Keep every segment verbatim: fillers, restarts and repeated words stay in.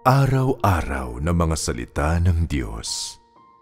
Araw-araw na mga salita ng Diyos.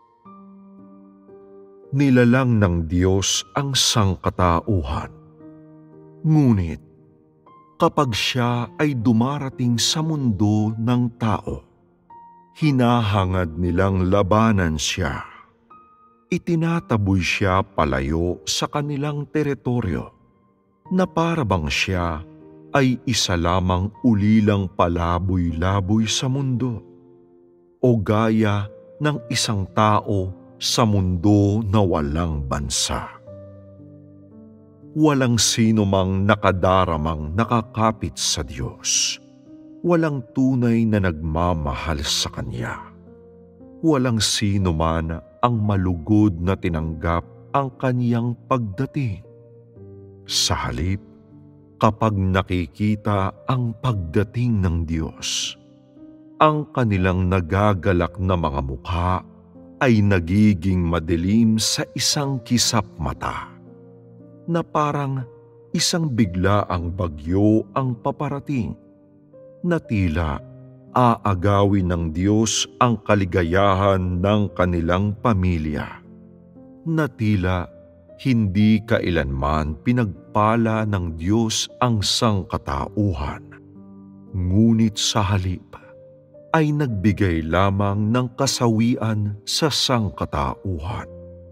Nilalang ng Diyos ang sangkatauhan. Ngunit, kapag siya ay dumarating sa mundo ng tao, hinahangad nilang labanan siya. Itinataboy siya palayo sa kanilang teritoryo, na para bang siya ay isa lamang ulilang palaboy-laboy sa mundo, o gaya ng isang tao sa mundo na walang bansa. Walang sino mang nakadaramang nakakapit sa Diyos. Walang tunay na nagmamahal sa Kanya. Walang sino man ang malugod na tinanggap ang Kaniyang pagdating. Sa halip, kapag nakikita ang pagdating ng Diyos, ang kanilang nagagalak na mga mukha ay nagiging madilim sa isang kisap mata, na parang isang biglaang bagyo ang paparating, na tila aagawin ng Diyos ang kaligayahan ng kanilang pamilya, na tila hindi kailanman pinagpala ng Diyos ang sangkatauhan, ngunit sa halip ay nagbigay lamang ng kasawian sa sangkatauhan.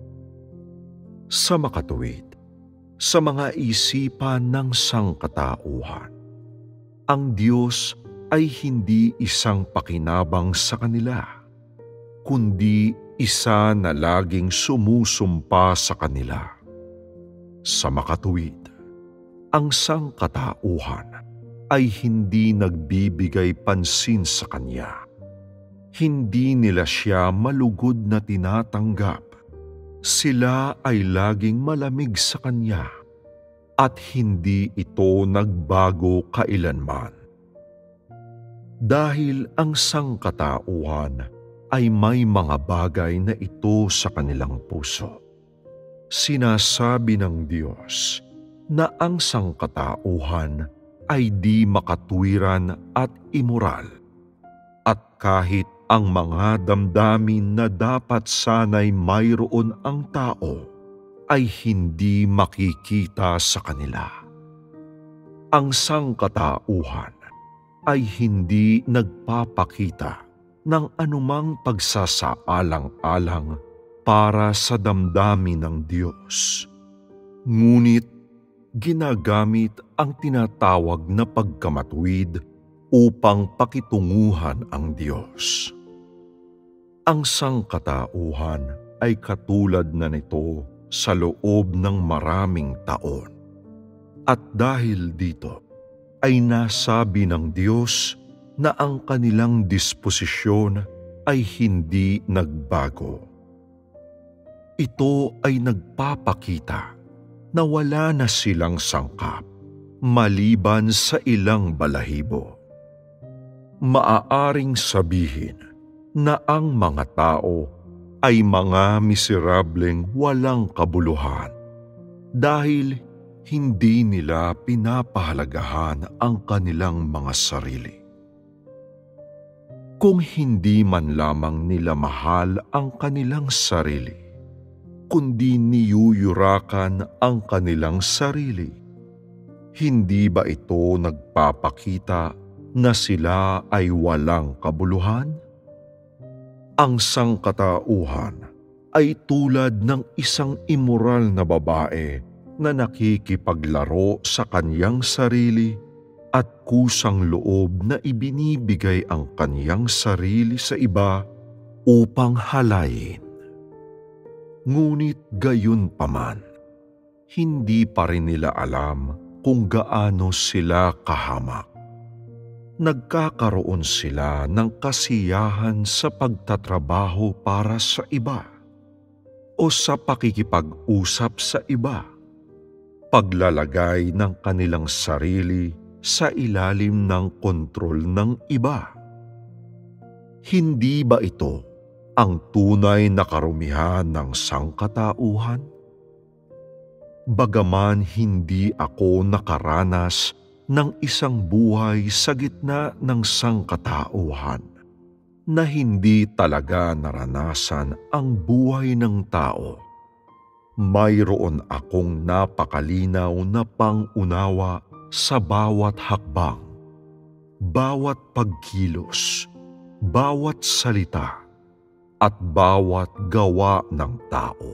Sa makatuwid, sa mga isipan ng sangkatauhan, ang Diyos ay hindi isang pakinabang sa kanila, kundi isa na laging sumusumpa sa kanila. Sa makatuwid, ang sangkatauhan ay hindi nagbibigay pansin sa Kanya. Hindi nila siya malugod na tinatanggap. Sila ay laging malamig sa Kanya at hindi ito nagbago kailanman. Dahil ang sangkatauhan ay may mga bagay na ito sa kanilang puso. Sinasabi ng Diyos na ang sangkatauhan ay di makatwiran at imoral, at kahit ang mga damdamin na dapat sana'y mayroon ang tao ay hindi makikita sa kanila. Ang sangkatauhan ay hindi nagpapakita ng anumang pagsasaalang-alang para sa damdamin ng Diyos. Ngunit ginagamit ang tinatawag na pagkamatuwid upang pakitunguhan ang Diyos. Ang sangkatauhan ay katulad na nito sa loob ng maraming taon. At dahil dito ay nasabi ng Diyos na ang kanilang disposisyon ay hindi nagbago. Ito ay nagpapakita na wala na silang sangkap maliban sa ilang balahibo. Maaaring sabihin na ang mga tao ay mga miserableng walang kabuluhan dahil hindi nila pinapahalagahan ang kanilang mga sarili. Kung hindi man lamang nila mahal ang kanilang sarili, kundi niyuyurakan ang kanilang sarili, hindi ba ito nagpapakita na sila ay walang kabuluhan? Ang sangkatauhan ay tulad ng isang immoral na babae na nakikipaglaro sa kanyang sarili at kusang loob na ibinibigay ang kanyang sarili sa iba upang halayin. Ngunit gayon paman, hindi pa rin nila alam kung gaano sila kahamak. Nagkakaroon sila ng kasiyahan sa pagtatrabaho para sa iba o sa pakikipag-usap sa iba, paglalagay ng kanilang sarili sa ilalim ng kontrol ng iba. Hindi ba ito ang tunay na karumihan ng sangkatauhan? Bagaman hindi ako nakaranas ng isang buhay sa gitna ng sangkatauhan, na hindi talaga naranasan ang buhay ng tao. Mayroon akong napakalinaw na pangunawa sa bawat hakbang, bawat pagkilos, bawat salita, at bawat gawa ng tao.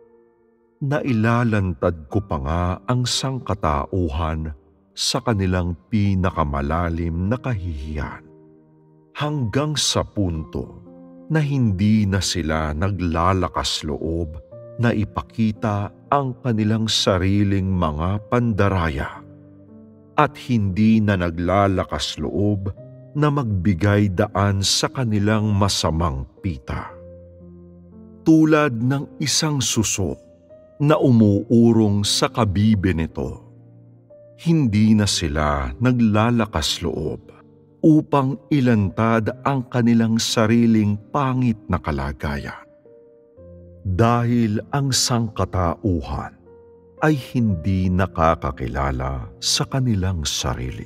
Nailalantad ko pa nga ang sangkatauhan sa kanilang pinakamalalim na kahihiyan, hanggang sa punto na hindi na sila naglalakas loob na ipakita ang kanilang sariling mga pandaraya at hindi na naglalakas loob na magbigay daan sa kanilang masamang pita. Tulad ng isang suso na umuurong sa kabibe nito, hindi na sila naglalakas loob upang ilantad ang kanilang sariling pangit na kalagayan. Dahil ang sangkatauhan ay hindi nakakakilala sa kanilang sarili.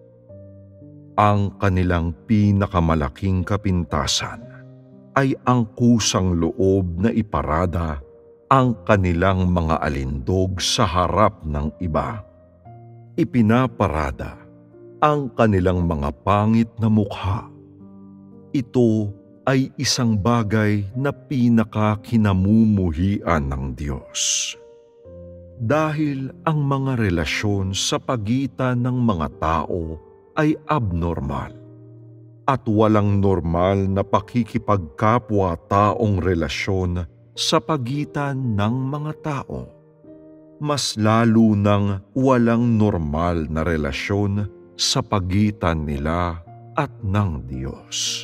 Ang kanilang pinakamalaking kapintasan ay ang kusang loob na iparada ang kanilang mga alindog sa harap ng iba. Ipinaparada ang kanilang mga pangit na mukha. Ito ay isang bagay na pinakakinamumuhian ng Diyos. Dahil ang mga relasyon sa pagitan ng mga tao ay abnormal at walang normal na pakikipagkapwa-taong relasyon sa pagitan ng mga tao. Mas lalo nang walang normal na relasyon sa pagitan nila at ng Diyos.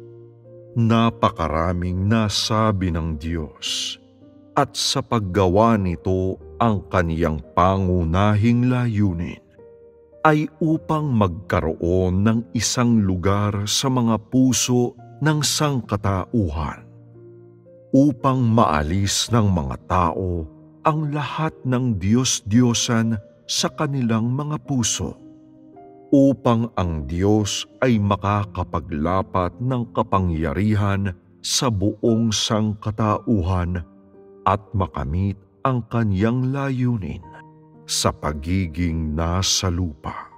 Napakaraming nasabi ng Diyos at sa paggawa nito ang kaniyang pangunahing layunin ay upang magkaroon ng isang lugar sa mga puso ng sangkatauhan, upang maalis ng mga tao ang lahat ng Diyos-Diyosan sa kanilang mga puso, upang ang Diyos ay makakapaglapat ng kapangyarihan sa buong sangkatauhan at makamit ang kaniyang layunin sa pagiging nasa lupa.